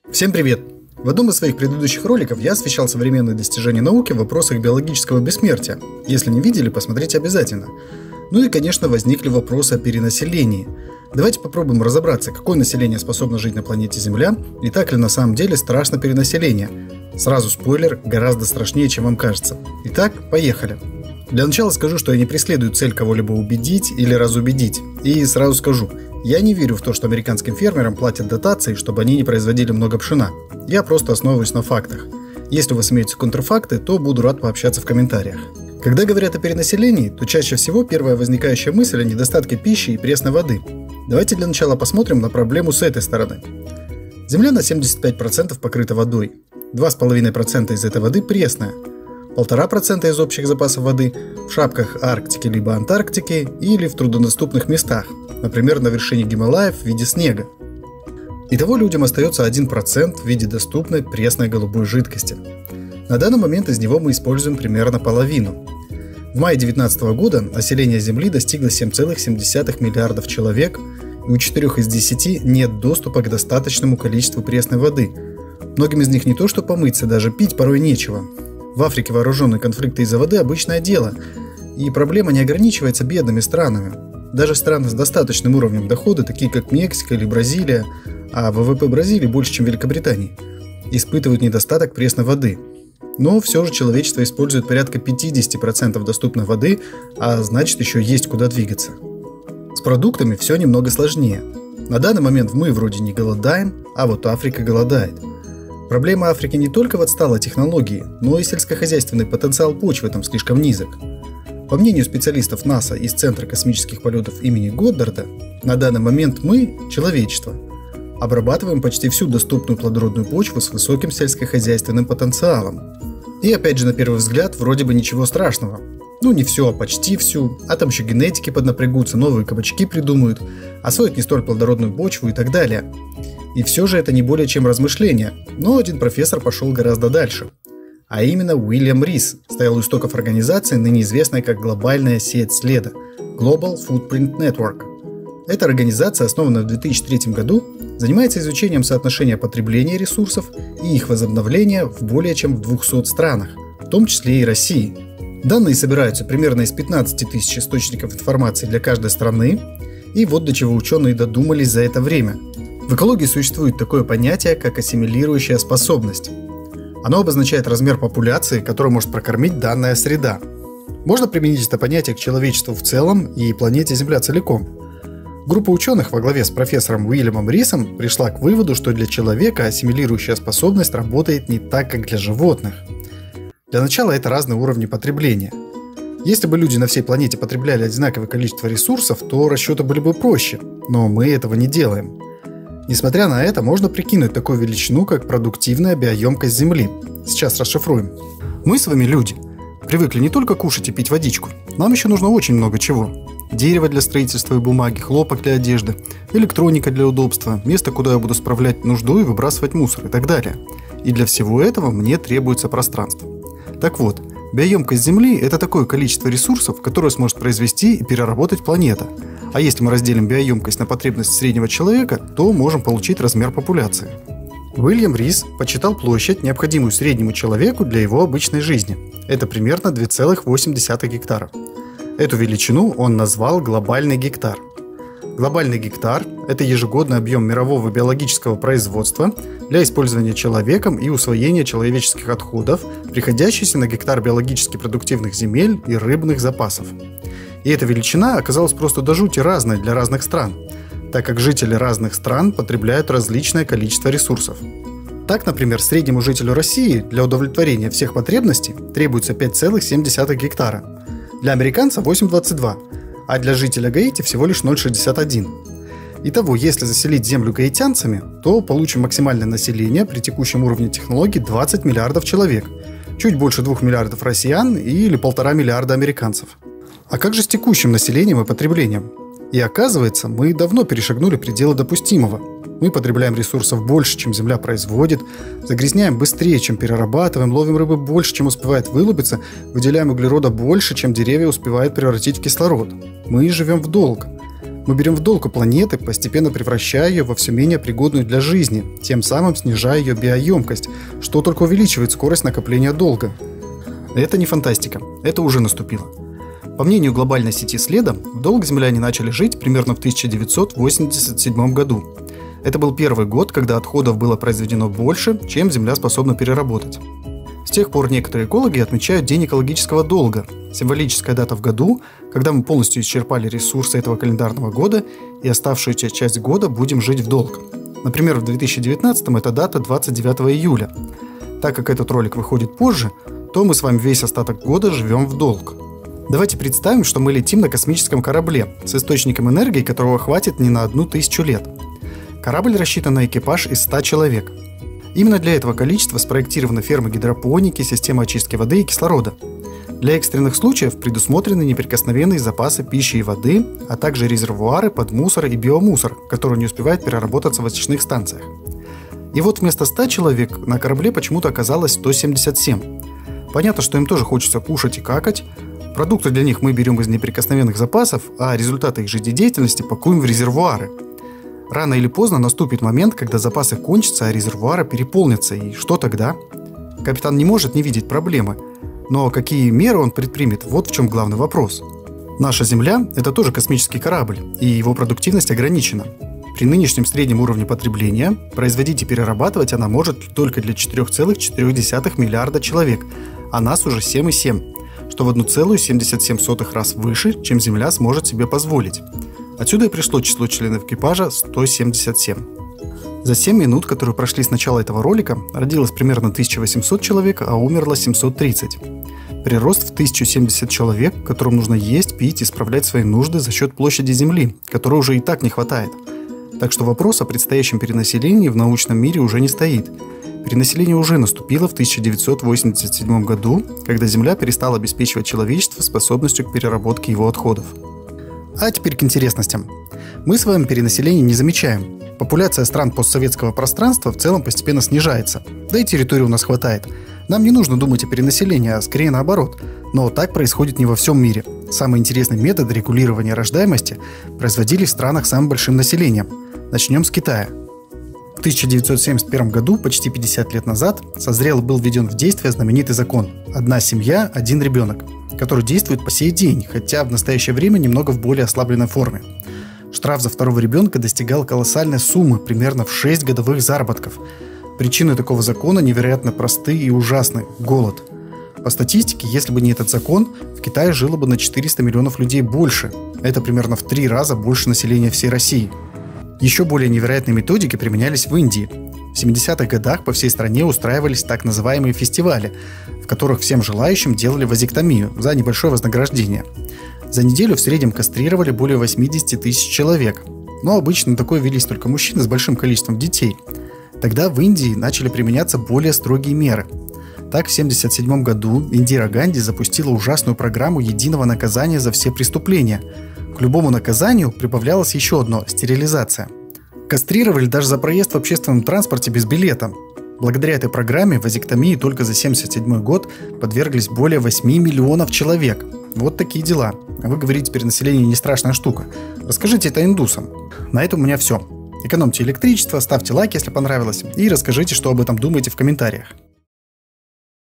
Всем привет! В одном из своих предыдущих роликов я освещал современные достижения науки в вопросах биологического бессмертия. Если не видели, посмотрите обязательно. Ну и, конечно, возникли вопросы о перенаселении. Давайте попробуем разобраться, какое население способно жить на планете Земля и так ли на самом деле страшно перенаселение. Сразу спойлер, гораздо страшнее, чем вам кажется. Итак, поехали! Для начала скажу, что я не преследую цель кого-либо убедить или разубедить. И сразу скажу, я не верю в то, что американским фермерам платят дотации, чтобы они не производили много пшена. Я просто основываюсь на фактах. Если у вас имеются контрфакты, то буду рад пообщаться в комментариях. Когда говорят о перенаселении, то чаще всего первая возникающая мысль о недостатке пищи и пресной воды. Давайте для начала посмотрим на проблему с этой стороны. Земля на 75% покрыта водой. 2,5% из этой воды пресная. 1,5% из общих запасов воды в шапках Арктики либо Антарктики или в труднодоступных местах, например, на вершине Гималаев в виде снега. Итого людям остается 1% в виде доступной пресной голубой жидкости. На данный момент из него мы используем примерно половину. В мае 2019 года население Земли достигло 7,7 миллиардов человек, и у 4 из 10 нет доступа к достаточному количеству пресной воды. Многим из них не то что помыться, даже пить порой нечего. В Африке вооруженные конфликты из-за воды – обычное дело, и проблема не ограничивается бедными странами. Даже страны с достаточным уровнем дохода, такие как Мексика или Бразилия, а ВВП Бразилии больше, чем Великобритании, испытывают недостаток пресной воды. Но все же человечество использует порядка 50% доступной воды, а значит еще есть куда двигаться. С продуктами все немного сложнее. На данный момент мы вроде не голодаем, а вот Африка голодает. Проблема Африки не только в отсталой технологии, но и сельскохозяйственный потенциал почвы там слишком низок. По мнению специалистов НАСА из Центра космических полетов имени Годдарда, на данный момент мы, человечество, обрабатываем почти всю доступную плодородную почву с высоким сельскохозяйственным потенциалом. И опять же, на первый взгляд, вроде бы ничего страшного. Ну не все, а почти всю, а там еще генетики поднапрягутся, новые кабачки придумают, освоят не столь плодородную почву и так далее. И все же это не более чем размышления, но один профессор пошел гораздо дальше. А именно Уильям Рис стоял у истоков организации, ныне известной как Глобальная сеть следа – Global Footprint Network. Эта организация, основанная в 2003 году, занимается изучением соотношения потребления ресурсов и их возобновления в более чем в 200 странах, в том числе и России. Данные собираются примерно из 15 тысяч источников информации для каждой страны, и вот до чего ученые додумались за это время. В экологии существует такое понятие, как ассимилирующая способность. Оно обозначает размер популяции, которую может прокормить данная среда. Можно применить это понятие к человечеству в целом и планете Земля целиком. Группа ученых во главе с профессором Уильямом Рисом пришла к выводу, что для человека ассимилирующая способность работает не так, как для животных. Для начала это разные уровни потребления. Если бы люди на всей планете потребляли одинаковое количество ресурсов, то расчеты были бы проще, но мы этого не делаем. Несмотря на это, можно прикинуть такую величину, как продуктивная биоемкость Земли. Сейчас расшифруем. Мы с вами, люди, привыкли не только кушать и пить водичку. Нам еще нужно очень много чего. Дерево для строительства и бумаги, хлопок для одежды, электроника для удобства, место, куда я буду справлять нужду и выбрасывать мусор и так далее. И для всего этого мне требуется пространство. Так вот, биоемкость Земли – это такое количество ресурсов, которое сможет произвести и переработать планета. А если мы разделим биоемкость на потребность среднего человека, то можем получить размер популяции. Уильям Рис подсчитал площадь, необходимую среднему человеку для его обычной жизни. Это примерно 2,8 гектара. Эту величину он назвал глобальный гектар. Глобальный гектар – это ежегодный объем мирового биологического производства для использования человеком и усвоения человеческих отходов, приходящийся на гектар биологически продуктивных земель и рыбных запасов. И эта величина оказалась просто до жути разной для разных стран, так как жители разных стран потребляют различное количество ресурсов. Так, например, среднему жителю России для удовлетворения всех потребностей требуется 5,7 гектара, для американца 8,22, а для жителя Гаити всего лишь 0,61. Итого, если заселить землю гаитянцами, то получим максимальное население при текущем уровне технологий 20 миллиардов человек, чуть больше 2 миллиардов россиян или 1,5 миллиарда американцев. А как же с текущим населением и потреблением? И оказывается, мы давно перешагнули пределы допустимого. Мы потребляем ресурсов больше, чем Земля производит, загрязняем быстрее, чем перерабатываем, ловим рыбы больше, чем успевает вылупиться, выделяем углерода больше, чем деревья успевают превратить в кислород. Мы живем в долг. Мы берем в долг у планеты, постепенно превращая ее во все менее пригодную для жизни, тем самым снижая ее биоемкость, что только увеличивает скорость накопления долга. Это не фантастика, это уже наступило. По мнению глобальной сети следа, в долг земляне начали жить примерно в 1987 году. Это был первый год, когда отходов было произведено больше, чем Земля способна переработать. С тех пор некоторые экологи отмечают День экологического долга, символическая дата в году, когда мы полностью исчерпали ресурсы этого календарного года и оставшуюся часть года будем жить в долг. Например, в 2019 эта дата 29 июля. Так как этот ролик выходит позже, то мы с вами весь остаток года живем в долг. Давайте представим, что мы летим на космическом корабле с источником энергии, которого хватит не на 1000 лет. Корабль рассчитан на экипаж из 100 человек. Именно для этого количества спроектированы фермы гидропоники, система очистки воды и кислорода. Для экстренных случаев предусмотрены неприкосновенные запасы пищи и воды, а также резервуары под мусор и биомусор, который не успевает переработаться в очистных станциях. И вот вместо 100 человек на корабле почему-то оказалось 177. Понятно, что им тоже хочется кушать и какать. Продукты для них мы берем из неприкосновенных запасов, а результаты их жизнедеятельности пакуем в резервуары. Рано или поздно наступит момент, когда запасы кончатся, а резервуары переполнятся. И что тогда? Капитан не может не видеть проблемы. Но какие меры он предпримет, вот в чем главный вопрос. Наша Земля – это тоже космический корабль, и его продуктивность ограничена. При нынешнем среднем уровне потребления производить и перерабатывать она может только для 4,4 миллиарда человек, а нас уже 7,7, что в 1,77 раз выше, чем Земля сможет себе позволить. Отсюда и пришло число членов экипажа 177. За 7 минут, которые прошли с начала этого ролика, родилось примерно 1800 человек, а умерло 730. Прирост в 1070 человек, которым нужно есть, пить и справлять свои нужды за счет площади Земли, которой уже и так не хватает. Так что вопрос о предстоящем перенаселении в научном мире уже не стоит. Перенаселение уже наступило в 1987 году, когда Земля перестала обеспечивать человечество способностью к переработке его отходов. А теперь к интересностям. Мы с вами перенаселение не замечаем. Популяция стран постсоветского пространства в целом постепенно снижается. Да и территории у нас хватает. Нам не нужно думать о перенаселении, а скорее наоборот. Но так происходит не во всем мире. Самый интересный метод регулирования рождаемости производили в странах с самым большим населением. Начнем с Китая. В 1971 году, почти 50 лет назад, созрел и был введен в действие знаменитый закон «Одна семья, один ребенок», который действует по сей день, хотя в настоящее время немного в более ослабленной форме. Штраф за второго ребенка достигал колоссальной суммы, примерно в 6 годовых заработков. Причины такого закона невероятно просты и ужасны – голод. По статистике, если бы не этот закон, в Китае жило бы на 400 миллионов людей больше. Это примерно в 3 раза больше населения всей России. Еще более невероятные методики применялись в Индии. В 70-х годах по всей стране устраивались так называемые фестивали, в которых всем желающим делали вазэктомию за небольшое вознаграждение. За неделю в среднем кастрировали более 80 тысяч человек. Но обычно такое велись только мужчины с большим количеством детей. Тогда в Индии начали применяться более строгие меры. Так, в 1977 году Индира Ганди запустила ужасную программу единого наказания за все преступления. К любому наказанию прибавлялось еще одно – стерилизация. Кастрировали даже за проезд в общественном транспорте без билета. Благодаря этой программе вазэктомии только за 1977 год подверглись более 8 миллионов человек. Вот такие дела. А вы говорите, перенаселение не страшная штука. Расскажите это индусам. На этом у меня все. Экономьте электричество, ставьте лайк, если понравилось, и расскажите, что об этом думаете в комментариях.